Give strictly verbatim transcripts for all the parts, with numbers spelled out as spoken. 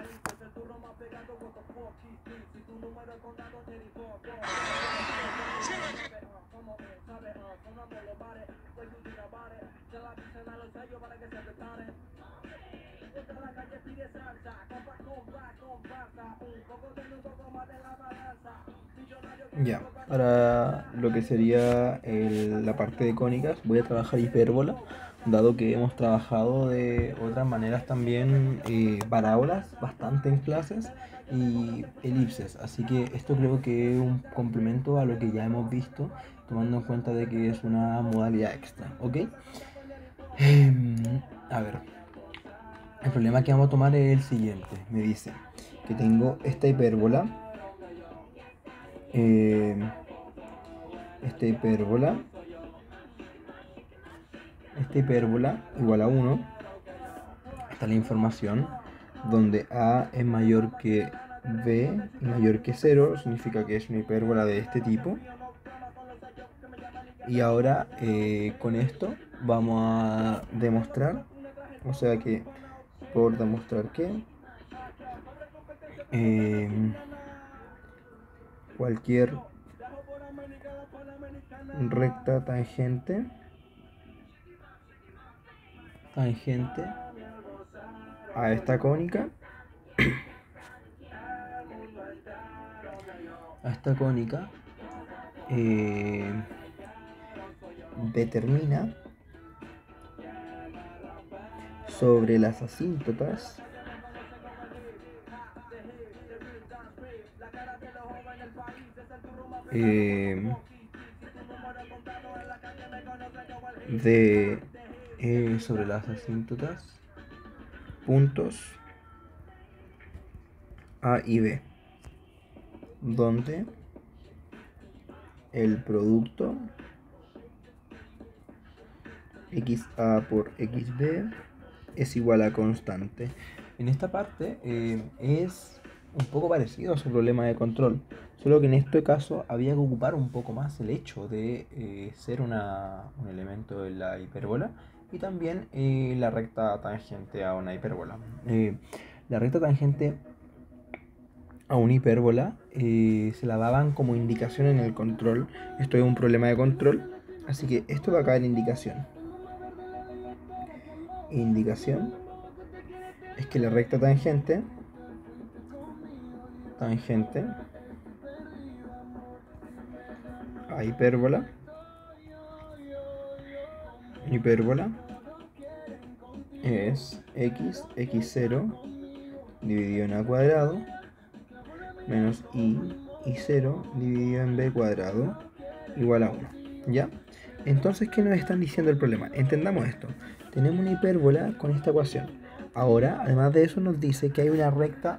Ya, para lo que sería el- la parte de cónicas, voy a trabajar hipérbola, dado que hemos trabajado de otras maneras también eh, parábolas bastante en clases y elipses. Así que esto creo que es un complemento a lo que ya hemos visto, tomando en cuenta de que es una modalidad extra, ¿ok? Em, a ver, el problema que vamos a tomar es el siguiente. Me dice que tengo esta hipérbola. em, esta hipérbola esta hipérbola igual a uno. Está la información donde A es mayor que B y mayor que cero, significa que es una hipérbola de este tipo. Y ahora eh, con esto vamos a demostrar, o sea que por demostrar que eh, cualquier recta tangente tangente a esta cónica a esta cónica eh, determina sobre las asíntotas eh, de eh, sobre las asíntotas puntos A y B, donde el producto xa por xb es igual a constante. En esta parte eh, es un poco parecido a su problema de control, solo que en este caso había que ocupar un poco más el hecho de eh, ser una, un elemento de la hipérbola y también eh, la recta tangente a una hipérbola. Eh, la recta tangente a una hipérbola eh, se la daban como indicación en el control. Esto es un problema de control, así que esto va a caer indicación. Indicación es que la recta tangente tangente a hipérbola hipérbola es x x0 dividido en a cuadrado menos y y cero dividido en b cuadrado igual a uno. ¿Ya? Entonces, ¿qué nos están diciendo el problema? Entendamos esto. Tenemos una hipérbola con esta ecuación. Ahora, además de eso, nos dice que hay una recta,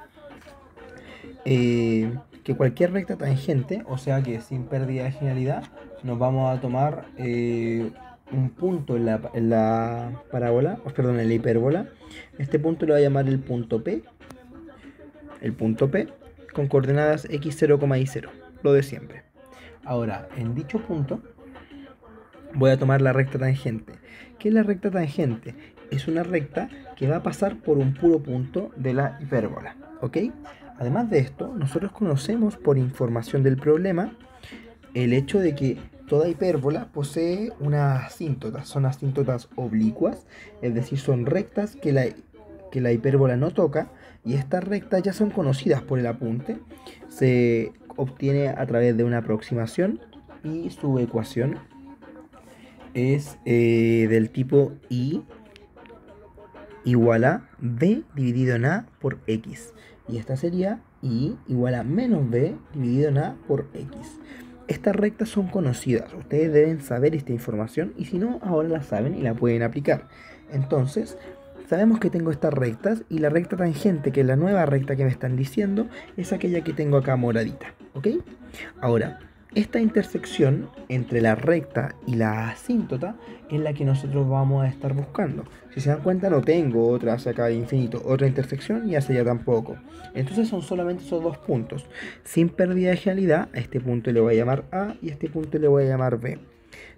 eh, que cualquier recta tangente, o sea que sin pérdida de genialidad, nos vamos a tomar eh, un punto en la, en la parábola, o perdón, en la hipérbola. Este punto lo voy a llamar el punto P. El punto P con coordenadas x cero, y cero, lo de siempre. Ahora, en dicho punto voy a tomar la recta tangente. ¿Qué es la recta tangente? Es una recta que va a pasar por un puro punto de la hipérbola, ¿ok? Además de esto, nosotros conocemos por información del problema el hecho de que toda hipérbola posee unas asíntotas. Son asíntotas oblicuas, es decir, son rectas que la, que la hipérbola no toca, y estas rectas ya son conocidas por el apunte. Se obtiene a través de una aproximación y su ecuación es eh, del tipo y igual a b dividido en a por x, y esta sería y igual a menos b dividido en a por x. Estas rectas son conocidas, ustedes deben saber esta información, y si no, ahora la saben y la pueden aplicar. Entonces, sabemos que tengo estas rectas, y la recta tangente, que es la nueva recta que me están diciendo, es aquella que tengo acá moradita, ¿ok? Ahora, esta intersección entre la recta y la asíntota es la que nosotros vamos a estar buscando. Si se dan cuenta, no tengo otra hacia acá de infinito, otra intersección, y hacia allá tampoco. Entonces son solamente esos dos puntos. Sin pérdida de genialidad, a este punto le voy a llamar A y a este punto le voy a llamar B.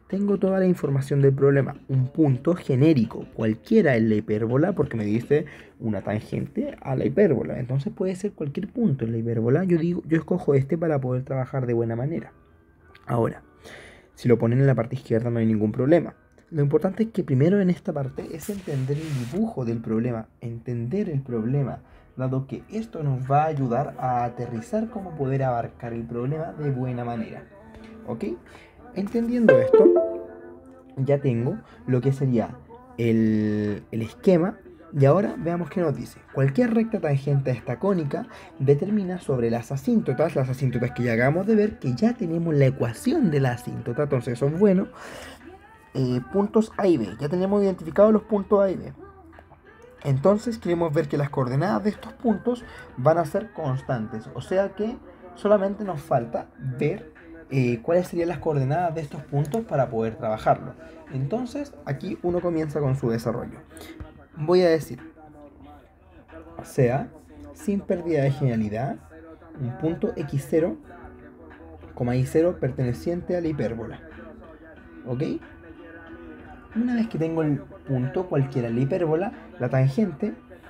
tengo toda la información del problema. Un punto genérico, cualquiera en la hipérbola, porque me dice una tangente a la hipérbola. Entonces puede ser cualquier punto en la hipérbola. Yo digo, yo escojo este para poder trabajar de buena manera. Ahora, si lo ponen en la parte izquierda no hay ningún problema. Lo importante es que primero en esta parte es entender el dibujo del problema, entender el problema, dado que esto nos va a ayudar a aterrizar cómo poder abarcar el problema de buena manera. ¿Ok? Entendiendo esto, ya tengo lo que sería el, el esquema. Y ahora veamos qué nos dice. Cualquier recta tangente a esta cónica determina sobre las asíntotas, las asíntotas que ya acabamos de ver, que ya tenemos la ecuación de la asíntota, entonces eso es bueno. Eh, puntos A y B, ya tenemos identificados los puntos A y B. Entonces queremos ver que las coordenadas de estos puntos van a ser constantes, o sea que solamente nos falta ver eh, cuáles serían las coordenadas de estos puntos para poder trabajarlo. Entonces aquí uno comienza con su desarrollo. Voy a decir, sea, sin pérdida de genialidad, un punto equis cero, y cero perteneciente a la hipérbola. ¿Ok? Una vez que tengo el punto cualquiera en la hipérbola, la tangente,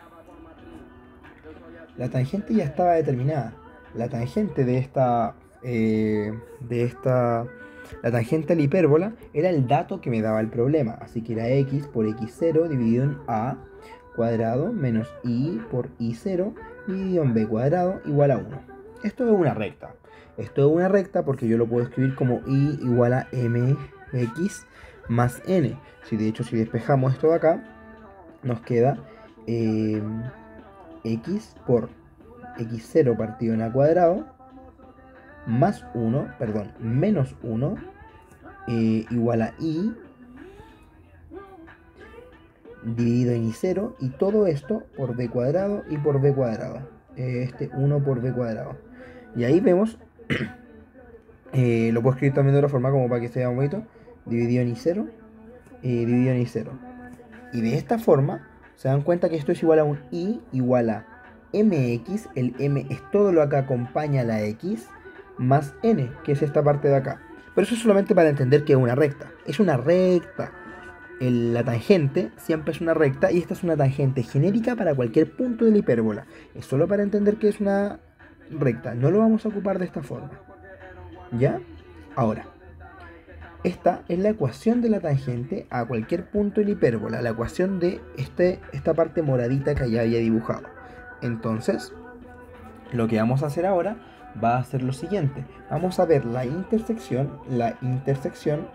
la tangente ya estaba determinada. La tangente de esta, eh, de esta, la tangente a la hipérbola era el dato que me daba el problema. Así que era x por equis cero dividido en a cuadrado menos y por y cero dividido en b cuadrado igual a uno. Esto es una recta. Esto es una recta porque yo lo puedo escribir como y igual a mx más n. Si de hecho si despejamos esto de acá, nos queda eh, x por equis cero partido en a cuadrado más uno, perdón, menos uno eh, igual a y dividido en y cero, y todo esto por b cuadrado y por b cuadrado. Eh, este uno por b cuadrado. Y ahí vemos, eh, lo puedo escribir también de otra forma como para que sea un bonito, dividido en y cero, eh, dividido en y cero. Y de esta forma se dan cuenta que esto es igual a un y igual a mx, el m es todo lo que acompaña a la x, más n, que es esta parte de acá. Pero eso es solamente para entender que es una recta. Es una recta. El, la tangente siempre es una recta y esta es una tangente genérica para cualquier punto de la hipérbola. Es solo para entender que es una recta. No lo vamos a ocupar de esta forma. ¿Ya? Ahora, esta es la ecuación de la tangente a cualquier punto de la hipérbola. La ecuación de este, esta parte moradita que ya había dibujado. Entonces, lo que vamos a hacer ahora va a ser lo siguiente. Vamos a ver la intersección, la intersección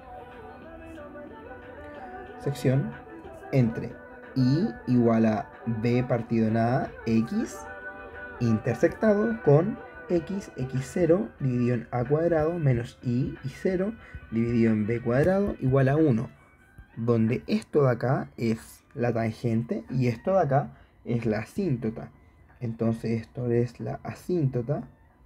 sección entre y igual a b partido en a x intersectado con x, x cero dividido en a cuadrado menos y, y cero dividido en b cuadrado igual a uno, donde esto de acá es la tangente y esto de acá es la asíntota. Entonces esto es la asíntota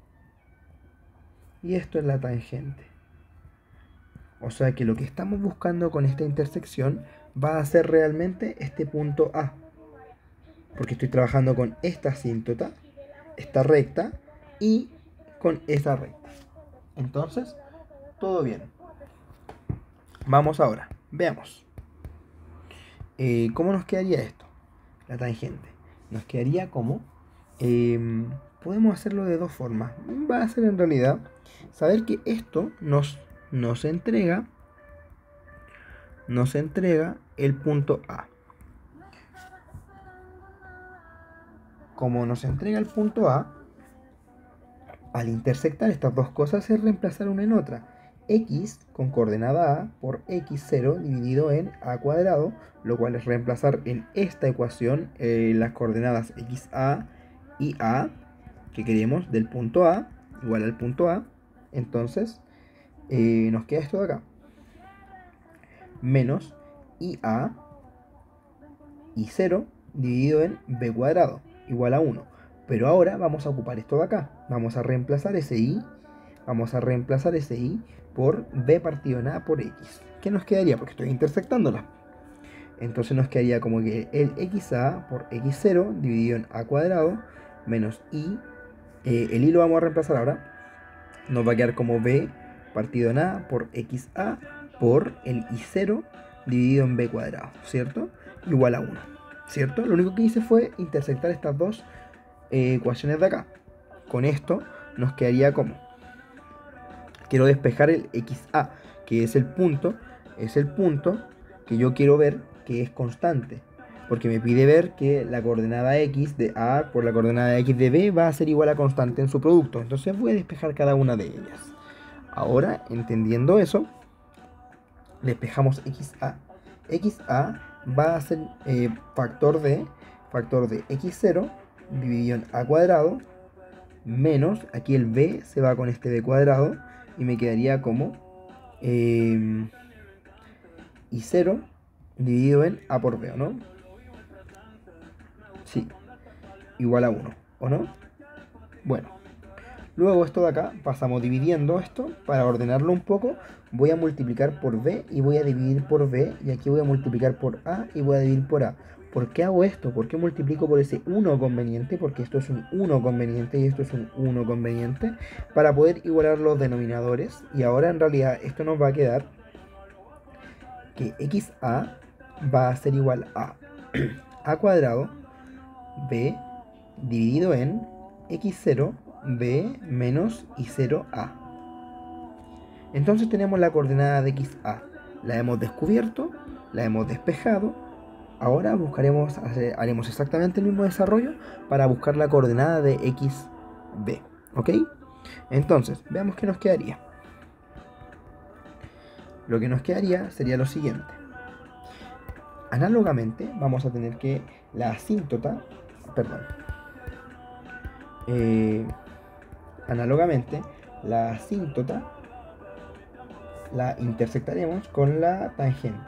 y esto es la tangente. O sea que lo que estamos buscando con esta intersección va a ser realmente este punto A. Porque estoy trabajando con esta asíntota, esta recta, y con esa recta. Entonces, todo bien. Vamos ahora, veamos. Eh, ¿Cómo nos quedaría esto? La tangente. Nos quedaría como... Eh, podemos hacerlo de dos formas. Va a ser en realidad saber que esto nos... nos entrega nos entrega el punto A. Como nos entrega el punto A, al intersectar estas dos cosas es reemplazar una en otra. X con coordenada A por equis cero dividido en a cuadrado, lo cual es reemplazar en esta ecuación eh, las coordenadas xa y a que queremos del punto A igual al punto A. Entonces eh, nos queda esto de acá, menos ia y cero dividido en b cuadrado igual a uno. Pero ahora vamos a ocupar esto de acá. Vamos a reemplazar ese i, vamos a reemplazar ese i por b partido en a por x. ¿Qué nos quedaría? Porque estoy intersectándola. Entonces nos quedaría como que el xa por equis cero dividido en a cuadrado menos i, eh, el i lo vamos a reemplazar ahora. Nos va a quedar como b partido en a por xa por el i cero dividido en b cuadrado, ¿cierto? Igual a uno, ¿cierto? Lo único que hice fue intersectar estas dos eh, ecuaciones de acá. Con esto nos quedaría como, quiero despejar el xa, que es el punto, es el punto que yo quiero ver que es constante, porque me pide ver que la coordenada x de A por la coordenada x de B va a ser igual a constante en su producto. Entonces voy a despejar cada una de ellas. Ahora, entendiendo eso, despejamos xa. xa va a ser eh, factor de factor de x cero dividido en a cuadrado menos, aquí el b se va con este b cuadrado y me quedaría como eh, i cero dividido en a por b, ¿o no? Sí, igual a uno, ¿o no? Bueno, luego esto de acá, pasamos dividiendo esto, para ordenarlo un poco, voy a multiplicar por b y voy a dividir por b, y aquí voy a multiplicar por a y voy a dividir por a. ¿Por qué hago esto? ¿Por qué multiplico por ese uno conveniente? Porque esto es un uno conveniente y esto es un uno conveniente, para poder igualar los denominadores. Y ahora en realidad esto nos va a quedar que xa va a ser igual a a cuadrado b dividido en x cero b menos i cero a. Entonces tenemos la coordenada de xa. La hemos descubierto, la hemos despejado. Ahora buscaremos, haremos exactamente el mismo desarrollo para buscar la coordenada de xb. ¿Ok? Entonces, veamos qué nos quedaría. Lo que nos quedaría sería lo siguiente. Análogamente, vamos a tener que la asíntota, perdón, eh, análogamente, la asíntota la intersectaremos con la tangente.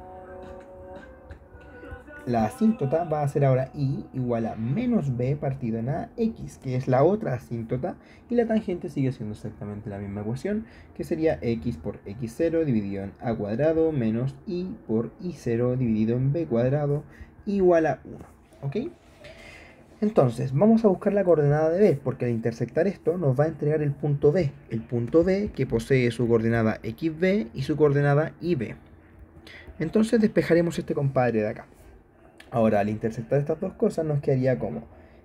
La asíntota va a ser ahora i igual a menos b partido en a x, que es la otra asíntota, y la tangente sigue siendo exactamente la misma ecuación, que sería x por x cero dividido en a cuadrado menos i por i cero dividido en b cuadrado igual a uno. ¿Ok? Entonces, vamos a buscar la coordenada de b, porque al intersectar esto nos va a entregar el punto b, el punto b que posee su coordenada xb y su coordenada ib. Entonces despejaremos este compadre de acá. Ahora, al intersectar estas dos cosas nos quedaría como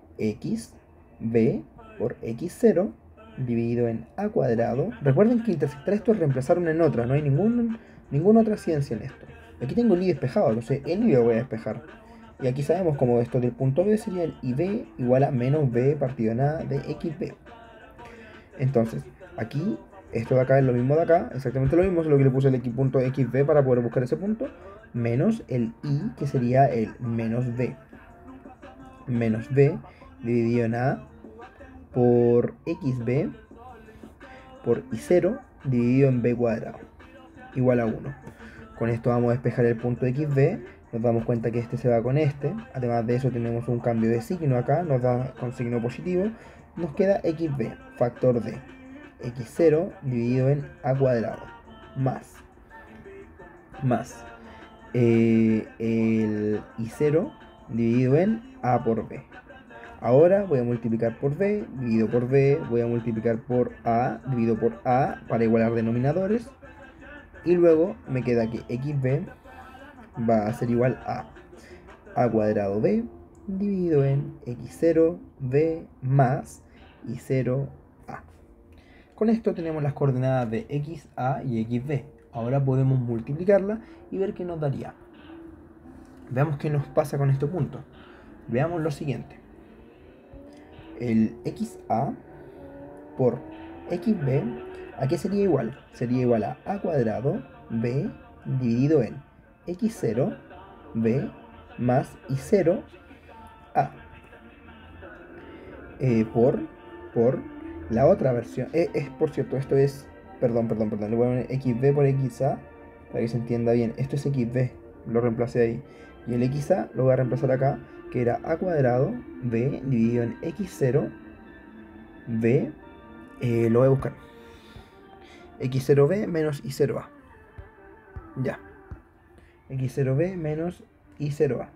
xb por x cero dividido en a cuadrado. Recuerden que intersectar esto es reemplazar una en otra, no hay ningún, ninguna otra ciencia en esto. Aquí tengo el i despejado, entonces el i lo voy a despejar. Y aquí sabemos como esto del punto b sería el ib igual a menos b partido en a de xb. Entonces, aquí, esto de acá es lo mismo de acá, exactamente lo mismo, solo que le puse el x punto xb para poder buscar ese punto, menos el i, que sería el menos b. Menos b dividido en a por xb por i cero dividido en b cuadrado igual a uno. Con esto vamos a despejar el punto xb, nos damos cuenta que este se va con este, además de eso tenemos un cambio de signo acá, nos da con signo positivo, nos queda xb, factor de x cero dividido en a cuadrado, más, más eh, el i cero dividido en a por b. Ahora voy a multiplicar por b, dividido por b, voy a multiplicar por a, dividido por a, para igualar denominadores, y luego me queda que xb va a ser igual a a cuadrado b dividido en x cero b más i cero a. Con esto tenemos las coordenadas de xa y xb. Ahora podemos multiplicarla y ver qué nos daría. Veamos qué nos pasa con este punto. Veamos lo siguiente. El xa por xb, ¿a qué sería igual? Sería igual a a cuadrado b dividido en x cero b más i cero a eh, por, por la otra versión. Eh, es, por cierto, esto es, perdón, perdón, perdón, le voy a poner xb por xa para que se entienda bien. Esto es xb, lo reemplacé ahí. Y el xa lo voy a reemplazar acá, que era a cuadrado b dividido en x cero b, eh, lo voy a buscar. x cero b menos i cero a. Ya. x cero b menos i cero a.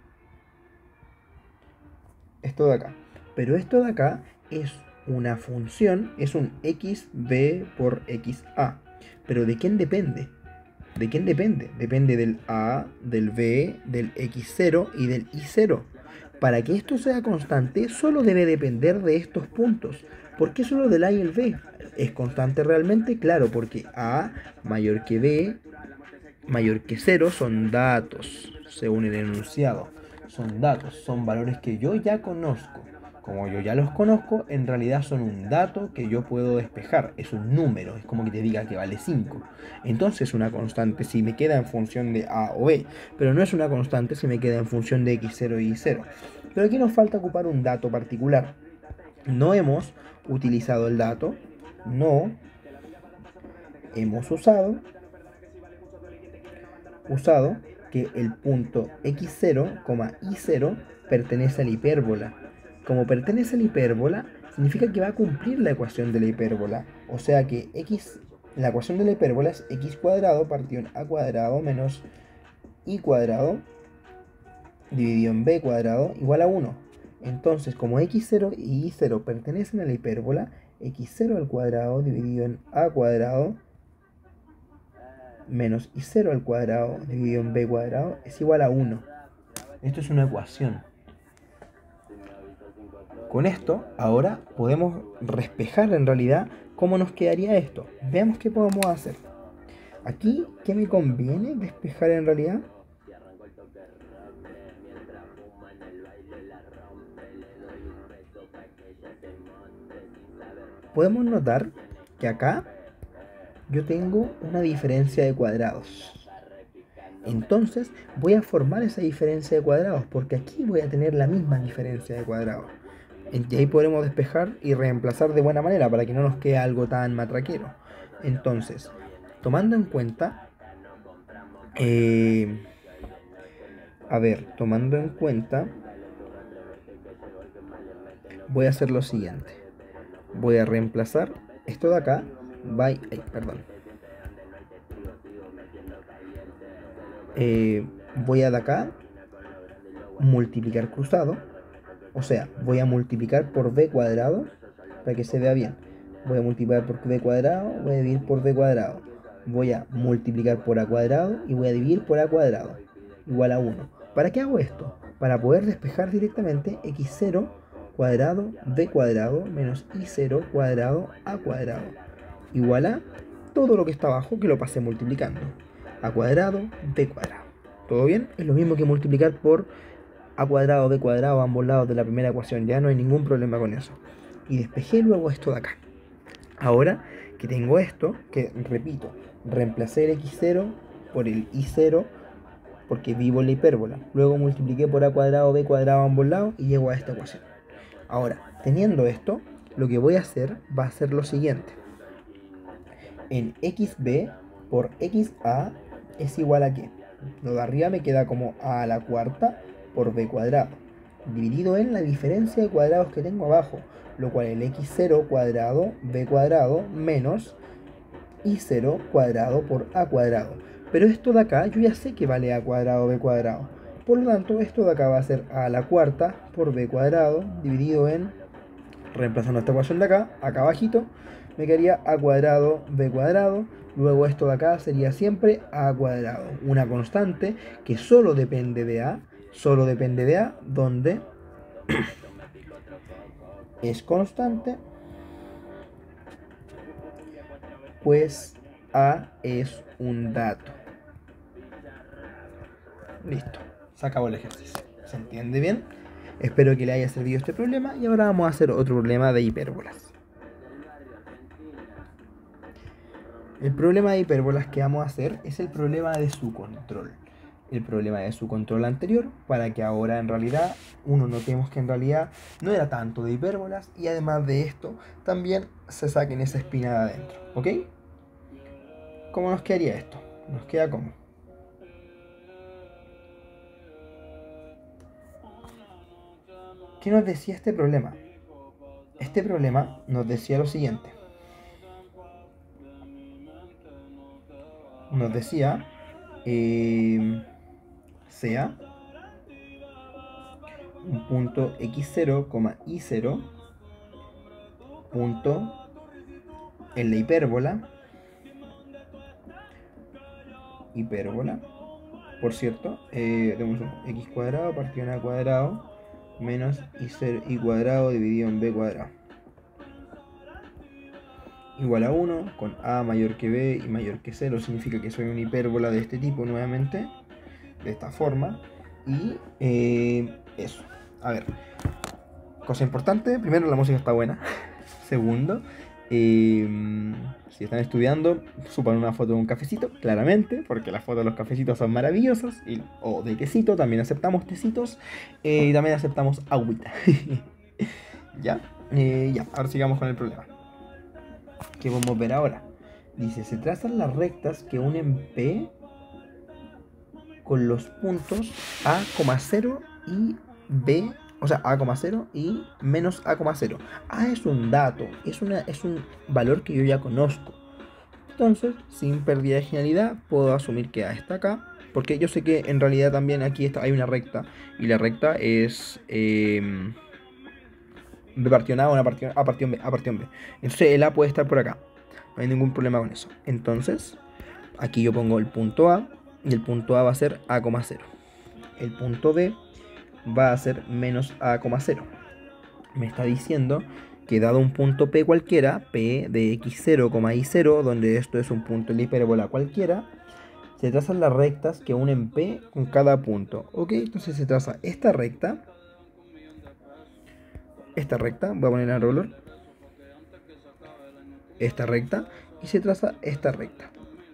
Esto de acá. Pero esto de acá es una función, es un xb por xa. ¿Pero de quién depende? ¿De quién depende? Depende del A, del B, del equis cero y del y cero. Para que esto sea constante, solo debe depender de estos puntos. ¿Por qué solo del A y el B? ¿Es constante realmente? Claro, porque A mayor que B mayor que cero son datos, según el enunciado. Son datos, son valores que yo ya conozco. Como yo ya los conozco, en realidad son un dato que yo puedo despejar. Es un número, es como que te diga que vale cinco. Entonces es una constante si me queda en función de A o B, pero no es una constante si me queda en función de equis cero y y cero. Pero aquí nos falta ocupar un dato particular. No hemos utilizado el dato, no hemos usado usado que el punto equis cero, y cero pertenece a la hipérbola. Como pertenece a la hipérbola, significa que va a cumplir la ecuación de la hipérbola. O sea que x, la ecuación de la hipérbola es x cuadrado partido en a cuadrado menos y cuadrado dividido en b cuadrado igual a uno. Entonces, como equis cero y y cero pertenecen a la hipérbola, equis cero al cuadrado dividido en a cuadrado menos y cero al cuadrado dividido en b cuadrado es igual a uno. Esto es una ecuación. Con esto, ahora podemos despejar en realidad cómo nos quedaría esto. Veamos qué podemos hacer. Aquí, ¿qué me conviene despejar en realidad? Podemos notar que acá yo tengo una diferencia de cuadrados. Entonces voy a formar esa diferencia de cuadrados, porque aquí voy a tener la misma diferencia de cuadrados. Y ahí podremos despejar y reemplazar de buena manera para que no nos quede algo tan matraquero. Entonces, tomando en cuenta, eh, a ver, tomando en cuenta, voy a hacer lo siguiente. Voy a reemplazar esto de acá, by, ay, perdón. Eh, voy a de acá multiplicar cruzado, o sea, voy a multiplicar por b cuadrado para que se vea bien. Voy a multiplicar por b cuadrado, voy a dividir por b cuadrado, voy a multiplicar por a cuadrado y voy a dividir por a cuadrado igual a uno. ¿Para qué hago esto? Para poder despejar directamente equis cero cuadrado b cuadrado menos y cero cuadrado a cuadrado igual a todo lo que está abajo que lo pasé multiplicando. A cuadrado, b cuadrado. ¿Todo bien? Es lo mismo que multiplicar por a cuadrado, b cuadrado, a ambos lados de la primera ecuación. Ya no hay ningún problema con eso. Y despejé luego esto de acá. Ahora que tengo esto, que repito, reemplacé el equis cero por el y cero porque vivo en la hipérbola. Luego multipliqué por a cuadrado, b cuadrado a ambos lados y llego a esta ecuación. Ahora, teniendo esto, lo que voy a hacer va a ser lo siguiente. En xb por xa es igual a ¿qué? Lo de arriba me queda como a a la cuarta por b cuadrado, dividido en la diferencia de cuadrados que tengo abajo, lo cual es el equis cero cuadrado b cuadrado menos y cero cuadrado por a cuadrado. Pero esto de acá yo ya sé que vale a cuadrado b cuadrado. Por lo tanto, esto de acá va a ser a la cuarta por b cuadrado dividido en, reemplazando esta ecuación de acá, acá abajito, me quedaría a cuadrado b cuadrado. Luego esto de acá sería siempre a cuadrado. Una constante que solo depende de a, solo depende de a, donde es constante, pues a es un dato. Listo, se acabó el ejercicio. ¿Se entiende bien? Espero que le haya servido este problema y ahora vamos a hacer otro problema de hipérbolas. El problema de hipérbolas que vamos a hacer es el problema de su control. El problema de su control anterior, para que ahora en realidad uno notemos que en realidad no era tanto de hipérbolas y además de esto también se saquen esa espina de adentro. ¿Ok? ¿Cómo nos quedaría esto? Nos queda como ¿qué nos decía este problema? Este problema nos decía lo siguiente. Nos decía eh, sea un punto equis cero, y cero punto en la hipérbola hipérbola. Por cierto, eh, tenemos un x cuadrado partido en a cuadrado menos y cuadrado dividido en b cuadrado igual a uno, con a mayor que b y mayor que cero, significa que soy una hipérbola de este tipo nuevamente, de esta forma. Y eh, eso. A ver, cosa importante, primero la música está buena. Segundo, eh, si están estudiando, suban una foto de un cafecito, claramente, porque las fotos de los cafecitos son maravillosas. Y, o de tecito, también aceptamos tecitos. Eh, y también aceptamos agüita. ¿Ya? Eh, ya, ahora sigamos con el problema. ¿Qué vamos a ver ahora? Dice, se trazan las rectas que unen P con los puntos A, cero y B, o sea, A, cero y menos A, cero. A es un dato, es, una, es un valor que yo ya conozco. Entonces, sin pérdida de genialidad, puedo asumir que A está acá, porque yo sé que en realidad también aquí está, hay una recta, y la recta es eh, B partido en A, una partido, A partido en B, A partido en B. Entonces el A puede estar por acá, no hay ningún problema con eso. Entonces, aquí yo pongo el punto A, y el punto A va a ser A, cero. El punto B va a ser menos A, cero. Me está diciendo que dado un punto P cualquiera, P de x cero, y cero, donde esto es un punto en la hipérbola cualquiera, se trazan las rectas que unen P con cada punto. Ok, entonces se traza esta recta, esta recta, voy a poner en roller, esta recta, y se traza esta recta.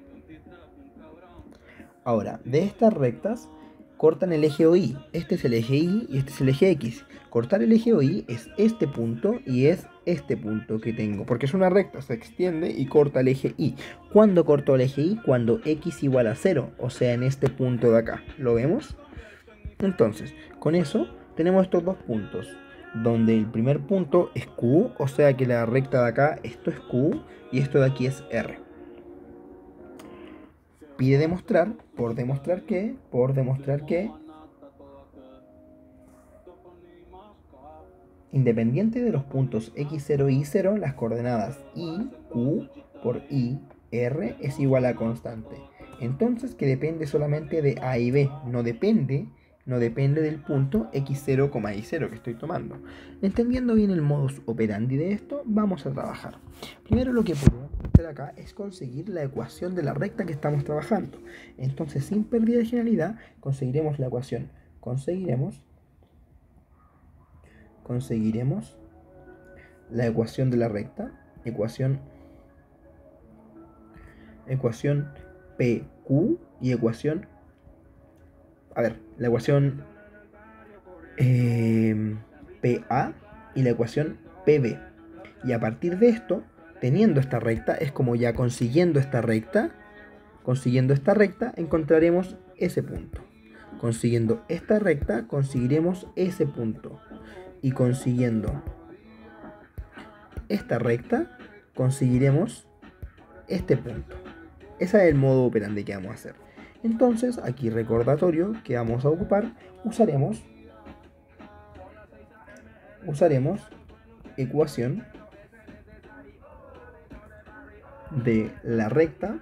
Ahora, de estas rectas cortan el eje O I. Este es el eje Y y este es el eje X. Cortar el eje O I es este punto y es este punto que tengo. Porque es una recta, se extiende y corta el eje Y. ¿Cuándo corto el eje Y? Cuando X igual a cero. O sea, en este punto de acá. ¿Lo vemos? Entonces, con eso tenemos estos dos puntos. Donde el primer punto es Q. O sea que la recta de acá, esto es Q. Y esto de aquí es R. Pide demostrar, por demostrar que, por demostrar que, independiente de los puntos x cero y y cero, las coordenadas I, Q por I, R es igual a constante. Entonces que depende solamente de A y B, no depende, no depende del punto x cero, y cero que estoy tomando. Entendiendo bien el modus operandi de esto, vamos a trabajar. Primero lo que podemos hacer acá es conseguir la ecuación de la recta que estamos trabajando. Entonces, sin pérdida de genialidad, conseguiremos la ecuación. Conseguiremos conseguiremos la ecuación de la recta, ecuación ecuación P Q y ecuación, a ver, la ecuación eh, P A y la ecuación P B. Y a partir de esto, teniendo esta recta, es como ya consiguiendo esta recta, consiguiendo esta recta, encontraremos ese punto. Consiguiendo esta recta, conseguiremos ese punto. Y consiguiendo esta recta, conseguiremos este punto. Ese es el modo operandi que vamos a hacer. Entonces, aquí recordatorio que vamos a ocupar, usaremos, usaremos ecuación de la recta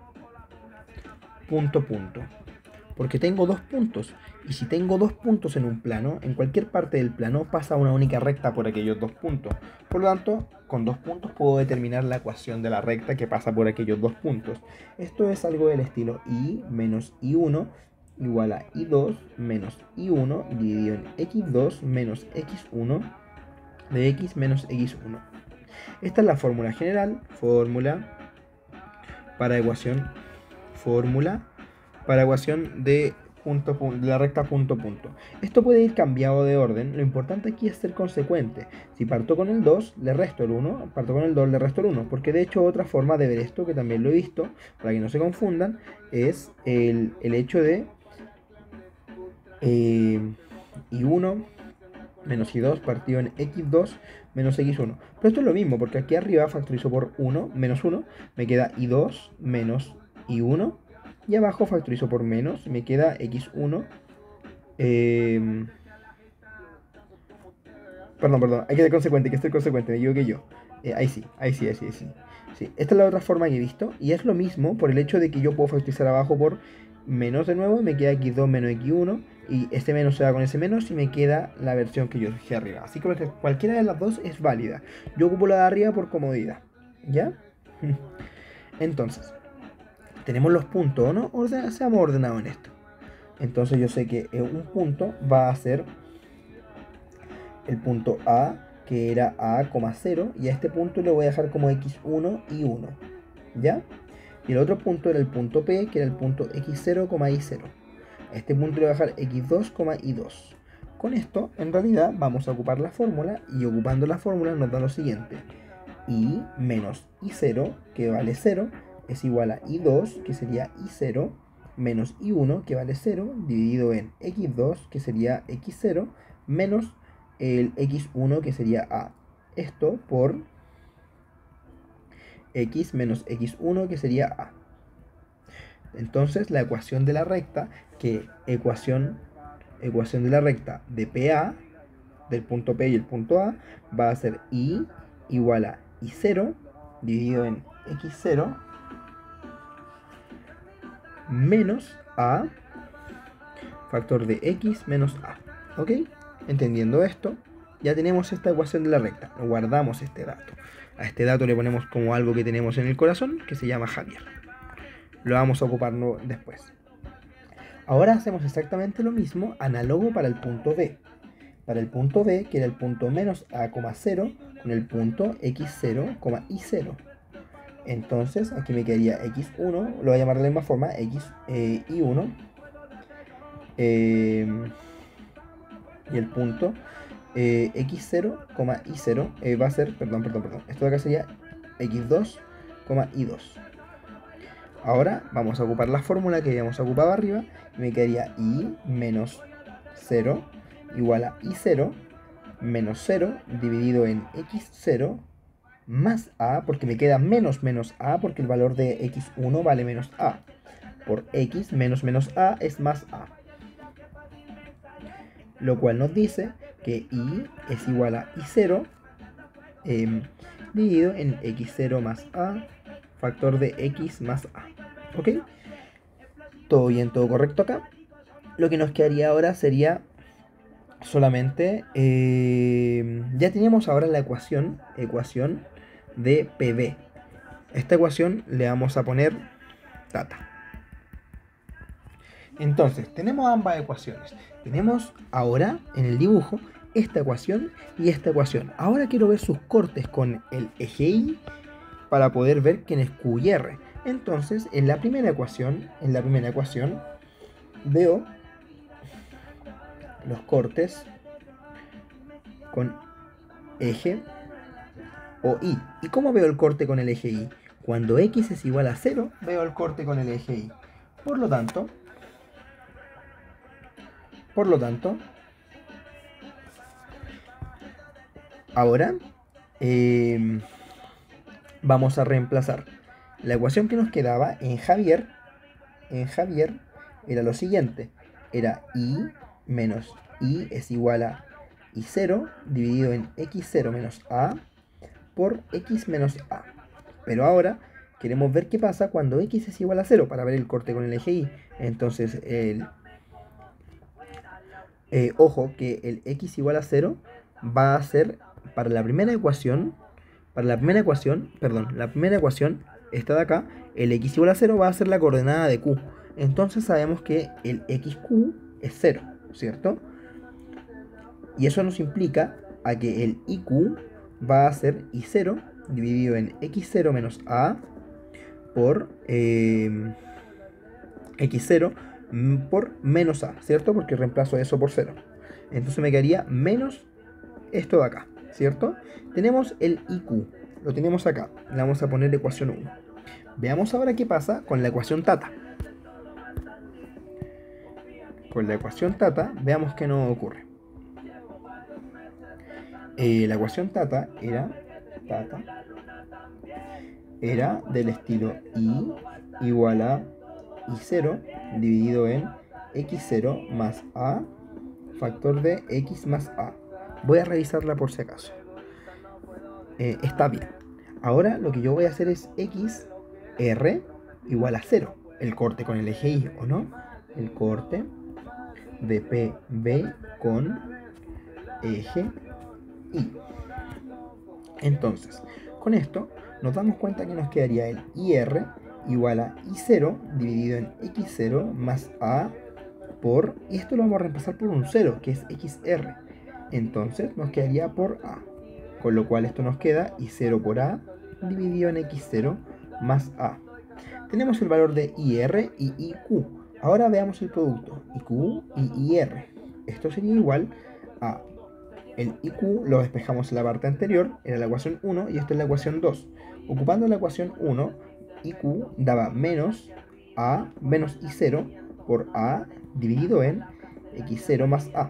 punto punto. Porque tengo dos puntos. Y si tengo dos puntos en un plano, en cualquier parte del plano pasa una única recta por aquellos dos puntos. Por lo tanto, con dos puntos puedo determinar la ecuación de la recta que pasa por aquellos dos puntos. Esto es algo del estilo y menos i uno igual a i dos menos i uno dividido en equis dos menos equis uno de x menos equis uno. Esta es la fórmula general, fórmula para ecuación, fórmula para ecuación de, punto, punto, de la recta punto punto. Esto puede ir cambiado de orden, lo importante aquí es ser consecuente. Si parto con el dos, le resto el uno, parto con el dos, le resto el uno, porque de hecho otra forma de ver esto, que también lo he visto, para que no se confundan, es el, el hecho de eh, i uno menos i dos partido en equis dos menos equis uno. Pero esto es lo mismo, porque aquí arriba factorizo por uno, menos uno, me queda i dos menos i uno, y abajo factorizo por menos, me queda equis uno eh, Perdón, perdón, hay que ser consecuente, hay que ser consecuente, me equivoqué yo. Eh, ahí sí, ahí sí, ahí sí, ahí sí. Sí, esta es la otra forma que he visto. Y es lo mismo por el hecho de que yo puedo factorizar abajo por menos de nuevo. Y me queda equis dos menos equis uno. Y este menos se va con ese menos. Y me queda la versión que yo dije arriba. Así que cualquiera de las dos es válida. Yo ocupo la de arriba por comodidad. ¿Ya? Entonces, tenemos los puntos, ¿no? Orden, seamos ordenados en esto. Entonces yo sé que un punto va a ser el punto A, que era A, cero, y a este punto le voy a dejar como equis uno y uno, ¿ya? Y el otro punto era el punto P, que era el punto equis cero, y cero. A este punto le voy a dejar equis dos, y dos. Con esto, en realidad, vamos a ocupar la fórmula, y ocupando la fórmula nos da lo siguiente. Y menos i cero, que vale cero, es igual a i dos, que sería i cero, menos i uno, que vale cero, dividido en equis dos, que sería equis cero, menos el equis uno, que sería a. Esto por x menos equis uno, que sería a. Entonces la ecuación de la recta, que ecuación, ecuación de la recta de P A, del punto P y el punto A, va a ser i igual a i cero dividido en equis cero menos a factor de x menos a. ¿Ok? Entendiendo esto, ya tenemos esta ecuación de la recta. Guardamos este dato. A este dato le ponemos como algo que tenemos en el corazón, que se llama Javier. Lo vamos a ocupar después. Ahora hacemos exactamente lo mismo, análogo para el punto B. Para el punto B, que era el punto menos a, cero, con el punto equis cero, y cero. Entonces, aquí me quedaría equis uno, lo voy a llamar de la misma forma, x eh, y uno. Eh, y el punto eh, equis cero, y cero eh, va a ser, perdón, perdón, perdón, esto de acá sería equis dos, y dos. Ahora vamos a ocupar la fórmula que habíamos ocupado arriba y me quedaría i menos cero igual a i cero menos cero dividido en equis cero más a, porque me queda menos menos a, porque el valor de equis uno vale menos a. Por x menos menos a es más a. Lo cual nos dice que i es igual a i cero eh, dividido en equis cero más a, factor de x más a. ¿Ok? Todo bien, todo correcto acá. Lo que nos quedaría ahora sería solamente... Eh, ya tenemos ahora la ecuación, ecuación de P B. Esta ecuación le vamos a poner tata. Entonces, tenemos ambas ecuaciones. Tenemos ahora en el dibujo esta ecuación y esta ecuación. Ahora quiero ver sus cortes con el eje Y para poder ver quién es Q y R. Entonces, en la primera ecuación, en la primera ecuación, veo los cortes con eje o Y. ¿Y cómo veo el corte con el eje Y? Cuando X es igual a cero, veo el corte con el eje Y. Por lo tanto, por lo tanto, ahora eh, vamos a reemplazar la ecuación que nos quedaba en Javier. En Javier era lo siguiente. Era Y menos Y es igual a I cero dividido en equis cero menos A por X menos A. Pero ahora queremos ver qué pasa cuando X es igual a cero para ver el corte con el eje Y. Entonces, el, eh, ojo que el X igual a cero va a ser para la primera ecuación, para la primera ecuación, perdón, la primera ecuación, esta de acá, el X igual a cero va a ser la coordenada de Q. Entonces sabemos que el equis cu es cero, ¿cierto? Y eso nos implica a que el iq va a ser I cero dividido en equis cero menos A por eh, equis cero por menos A, ¿cierto? Porque reemplazo eso por cero. Entonces me quedaría menos esto de acá, ¿cierto? Tenemos el iq, lo tenemos acá. Le vamos a poner ecuación uno. Veamos ahora qué pasa con la ecuación tata. Con la ecuación tata, veamos qué nos ocurre. Eh, la ecuación tata era, tata era del estilo I igual a I cero dividido en equis cero más A factor de X más A. Voy a revisarla por si acaso. Eh, está bien. Ahora lo que yo voy a hacer es x r igual a cero. El corte con el eje y, ¿o no? El corte de P B con eje y. Entonces, con esto nos damos cuenta que nos quedaría el I R igual a I cero dividido en X cero más A por, y esto lo vamos a reemplazar por un cero, que es X R. Entonces nos quedaría por A. Con lo cual esto nos queda I cero por A dividido en X cero más A. Tenemos el valor de I R y I Q. Ahora veamos el producto, I Q y I R. Esto sería igual a el I Q, lo despejamos en la parte anterior, era la ecuación uno y esto es la ecuación dos. Ocupando la ecuación uno, I Q daba menos A menos I cero por A dividido en X cero más A.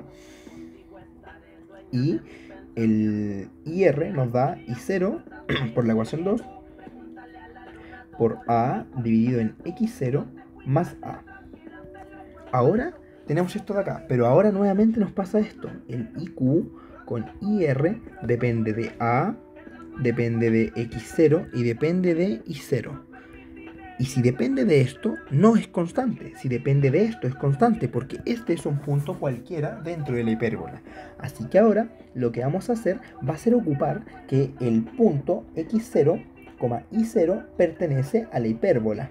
Y el I R nos da I cero por la ecuación dos por A dividido en X cero más A. Ahora tenemos esto de acá, pero ahora nuevamente nos pasa esto. El I Q con I R depende de A, depende de X cero y depende de I cero. Y si depende de esto, no es constante. Si depende de esto, es constante, porque este es un punto cualquiera dentro de la hipérbola. Así que ahora lo que vamos a hacer va a ser ocupar que el punto X cero, I cero pertenece a la hipérbola.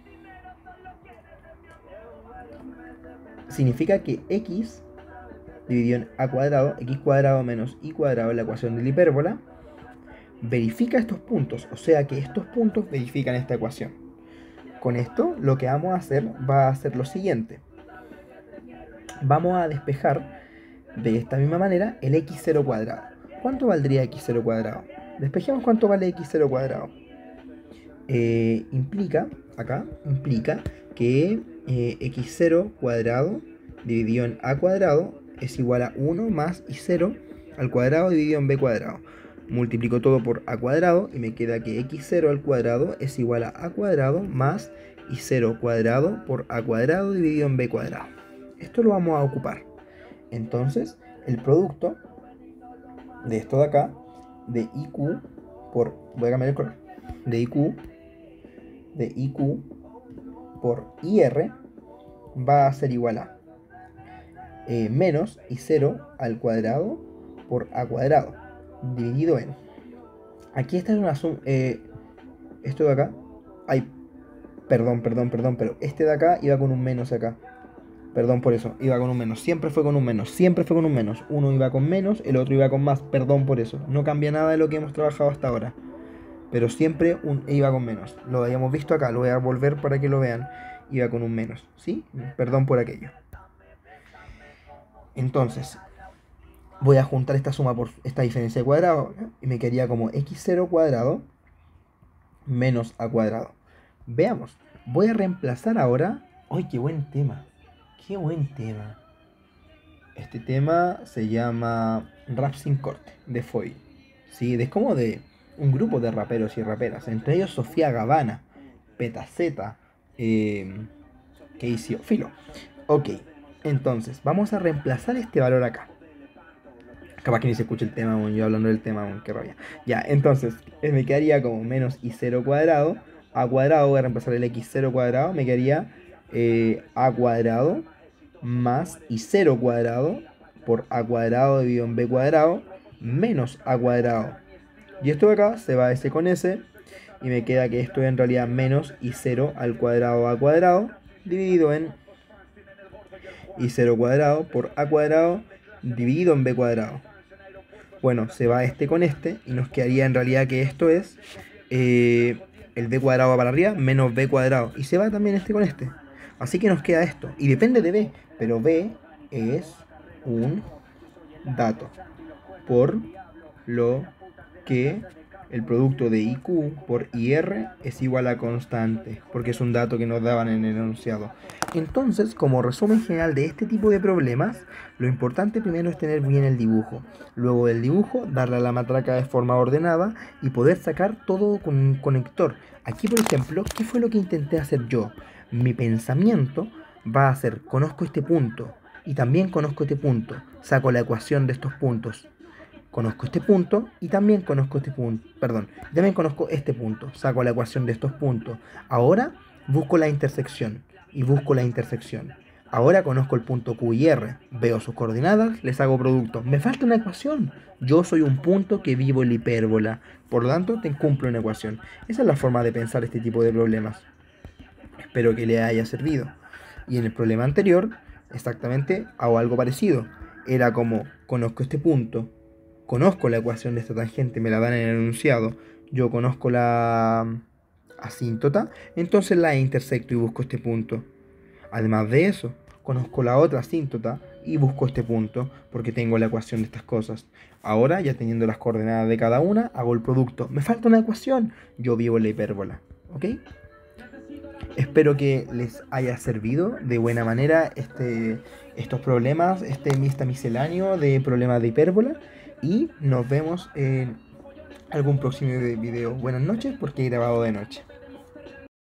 Significa que X dividido en A cuadrado, X cuadrado menos Y cuadrado en la ecuación de la hipérbola, verifica estos puntos. O sea que estos puntos verifican esta ecuación. Con esto lo que vamos a hacer va a ser lo siguiente. Vamos a despejar de esta misma manera el X cero cuadrado. ¿Cuánto valdría X cero cuadrado? Despejemos cuánto vale X cero cuadrado. Eh, implica, acá, implica que eh, X cero cuadrado dividido en A cuadrado es igual a uno más I cero al cuadrado dividido en B cuadrado. Multiplico todo por A cuadrado y me queda que X cero al cuadrado es igual a A cuadrado más I cero cuadrado por A cuadrado dividido en B cuadrado. Esto lo vamos a ocupar. Entonces, el producto de esto de acá, de I Q por, voy a cambiar el color, de I Q, de I Q por I R va a ser igual a eh, menos I cero al cuadrado por A cuadrado dividido en, aquí está en una suma, eh, esto de acá, ay, perdón, perdón, perdón, pero este de acá iba con un menos acá, perdón por eso, iba con un menos, siempre fue con un menos, siempre fue con un menos, uno iba con menos, el otro iba con más, perdón por eso, no cambia nada de lo que hemos trabajado hasta ahora, pero siempre un, iba con menos, lo habíamos visto acá, lo voy a volver para que lo vean, iba con un menos, ¿sí? Perdón por aquello. Entonces, voy a juntar esta suma por esta diferencia de cuadrado, ¿no? Y me quedaría como X cero cuadrado menos A cuadrado. Veamos, voy a reemplazar ahora. ¡Ay, qué buen tema! ¡Qué buen tema! Este tema se llama Rap sin corte, de Foy. Sí, es como de un grupo de raperos y raperas, entre ellos Sofía Gavana, Petaceta, eh, que hizo Filo. Ok, entonces vamos a reemplazar este valor acá. Capaz que ni se escuche el tema, bueno, yo hablando del tema, bueno, qué rabia. Ya, entonces, me quedaría como menos I cero cuadrado, A cuadrado, voy a reemplazar el X cero cuadrado, me quedaría eh, A cuadrado más I cero cuadrado por A cuadrado dividido en B cuadrado menos A cuadrado. Y esto de acá se va S con S y me queda que esto es en realidad menos I cero al cuadrado A cuadrado dividido en I cero cuadrado por A cuadrado dividido en B cuadrado. Bueno, se va este con este y nos quedaría en realidad que esto es eh, el B cuadrado va para arriba menos B cuadrado. Y se va también este con este. Así que nos queda esto. Y depende de B, pero B es un dato. Por lo que el producto de I Q por I R es igual a constante, porque es un dato que nos daban en el enunciado. Entonces, como resumen general de este tipo de problemas, lo importante primero es tener bien el dibujo. Luego del dibujo, darle a la matraca de forma ordenada y poder sacar todo con un conector. Aquí, por ejemplo, ¿qué fue lo que intenté hacer yo? Mi pensamiento va a ser, conozco este punto y también conozco este punto. Saco la ecuación de estos puntos. conozco este punto y también conozco este punto, perdón, también conozco este punto, saco la ecuación de estos puntos. Ahora busco la intersección y busco la intersección. Ahora conozco el punto Q y R, veo sus coordenadas, les hago producto. Me falta una ecuación. Yo soy un punto que vivo en la hipérbola, por lo tanto te cumplo una ecuación. Esa es la forma de pensar este tipo de problemas. Espero que le haya servido. Y en el problema anterior, exactamente hago algo parecido. Era como, conozco este punto, conozco la ecuación de esta tangente, me la dan en el enunciado, yo conozco la asíntota, entonces la intersecto y busco este punto. Además de eso, conozco la otra asíntota y busco este punto, porque tengo la ecuación de estas cosas. Ahora, ya teniendo las coordenadas de cada una, hago el producto. Me falta una ecuación, yo vivo en la hipérbola. ¿Ok? Espero que les haya servido de buena manera este, estos problemas, este mista misceláneo de problemas de hipérbola. Y nos vemos en algún próximo video. Buenas noches, porque he grabado de noche.